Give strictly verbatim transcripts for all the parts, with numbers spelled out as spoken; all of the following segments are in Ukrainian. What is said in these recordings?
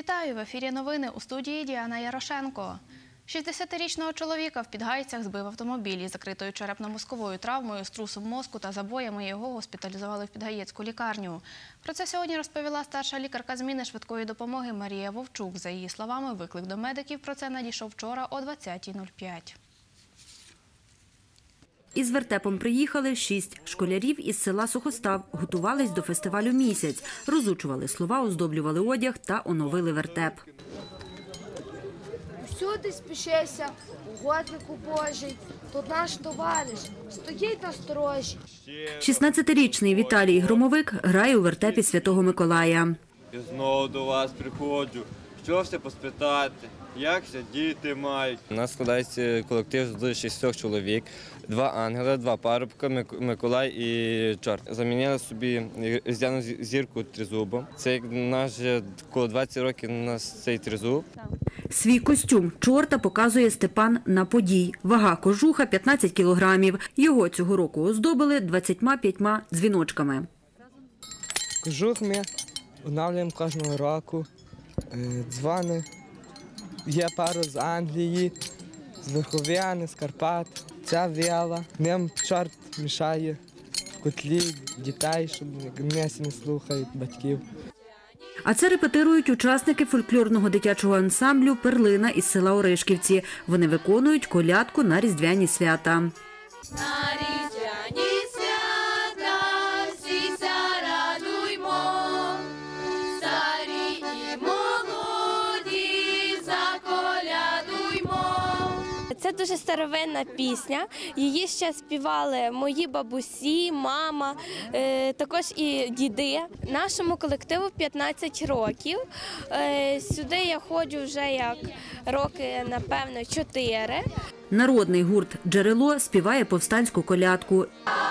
Вітаю! В ефірі новини, у студії Діана Ярошенко. шістдесятирічного чоловіка в Підгайцях збив автомобіль із закритою черепно-мозковою травмою, струсом мозку та забоями. Його госпіталізували в Підгаєцьку лікарню. Про це сьогодні розповіла старша лікарка зміни швидкої допомоги Марія Вовчук. За її словами, виклик до медиків про це надійшов вчора о двадцятій нуль п'ять. Із вертепом приїхали шість школярів із села Сухостав. Готувались до фестивалю «Місяць». Розучували слова, оздоблювали одяг та оновили вертеп. Всюди спішися, угоднику Божий, тут наш товариш, стоїть насторожі. шістнадцятирічний Віталій Громовик грає у вертепі Святого Миколая. І знову до вас приходжу, що все поспитати, як ся діти мають. У нас складається колектив з шістьох чоловік, два ангела, два парубка, Миколай і чорт. Замінили собі різдвяну зірку тризубом. Це як наш коло двадцять років у нас цей тризуб. Свій костюм чорта показує Степан Наподій. Вага кожуха – п'ятнадцять кілограмів. Його цього року оздобили двадцятьма п'ятьма дзвіночками. Кожух ми оновлюємо кожного року. Дзвони. Є пару з Англії, з Верхов'яни, з Карпат. Ця віяла. Ним чорт мішає в котлі дітей, щоб не слухають батьків. А це репетирують учасники фольклорного дитячого ансамблю «Перлина» із села Оришківці. Вони виконують колядку на різдвяні свята. Це дуже старовинна пісня, її ще співали мої бабусі, мама, також і діди. Нашому колективу п'ятнадцять років, сюди я ходжу вже як роки, напевно, чотири. Народний гурт «Джерело» співає повстанську колядку.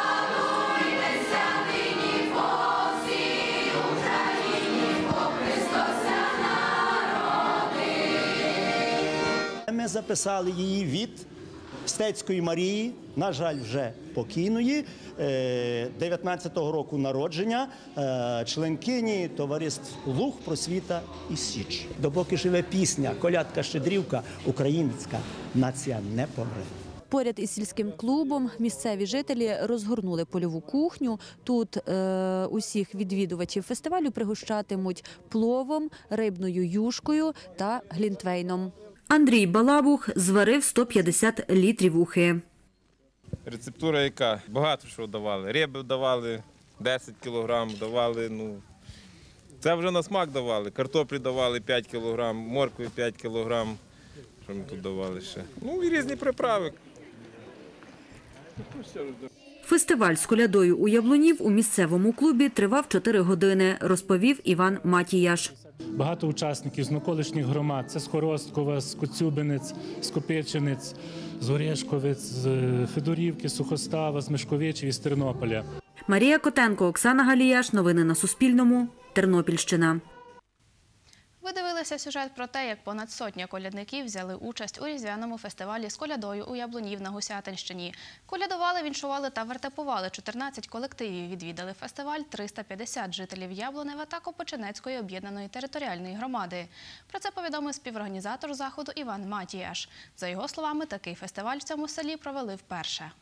Ми записали її від Стецької Марії, на жаль, вже покійної, дев'ятнадцятого року народження, членкині товариств «Луг», «Просвіта» і «Січ». Допоки живе пісня, колядка, щедрівка, українська нація не помре. Поряд із сільським клубом місцеві жителі розгорнули польову кухню. Тут е, усіх відвідувачів фестивалю пригощатимуть пловом, рибною юшкою та глінтвейном. Андрій Балабух зварив сто п'ятдесят літрів ухи. Рецептура яка? Багато що давали. Риби давали, десять кілограм давали. Ну, це вже на смак давали. Картоплі давали п'ять кілограм, моркви п'ять кілограм. Що ми тут давали ще? Ну і різні приправи. Фестиваль з колядою у Яблунів у місцевому клубі тривав чотири години, розповів Іван Матіяш. Багато учасників з навколишніх громад – це з Хоросткова, з Коцюбинець, з Копичинець, з Орешковець, з Федорівки, Сухостава, з Мишковичів і з Тернополя. Марія Котенко, Оксана Галіяш. Новини на Суспільному. Тернопільщина. Ви дивилися сюжет про те, як понад сотня колядників взяли участь у різдвяному фестивалі з колядою у Яблунів на Гусятинщині. Колядували, віншували та вертепували. чотирнадцять колективів відвідали фестиваль, триста п'ятдесят жителів Яблунева та Копичинецької об'єднаної територіальної громади. Про це повідомив співорганізатор заходу Іван Матіяш. За його словами, такий фестиваль в цьому селі провели вперше.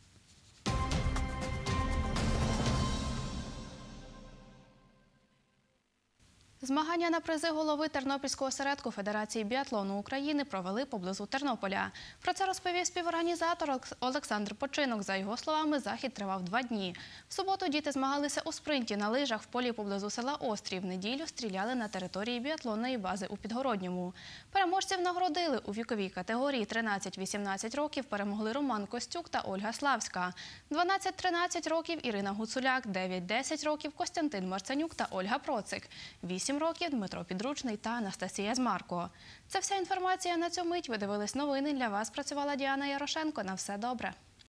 Змагання на призи голови Тернопільського осередку Федерації біатлону України провели поблизу Тернополя. Про це розповів співорганізатор Олександр Починок. За його словами, захід тривав два дні. В суботу діти змагалися у спринті на лижах в полі поблизу села Острів. В неділю стріляли на території біатлонної бази у Підгородньому. Переможців нагородили. У віковій категорії тринадцять-вісімнадцять років перемогли Роман Костюк та Ольга Славська. дванадцять-тринадцять років Ірина Гуцуляк, дев'ять-десять років Костянтин Марценюк та Ольга Процик. вісім років Дмитро Підручний та Анастасія Змарко. Це вся інформація на цю мить. Ви дивились новини. Для вас працювала Діана Ярошенко. На все добре.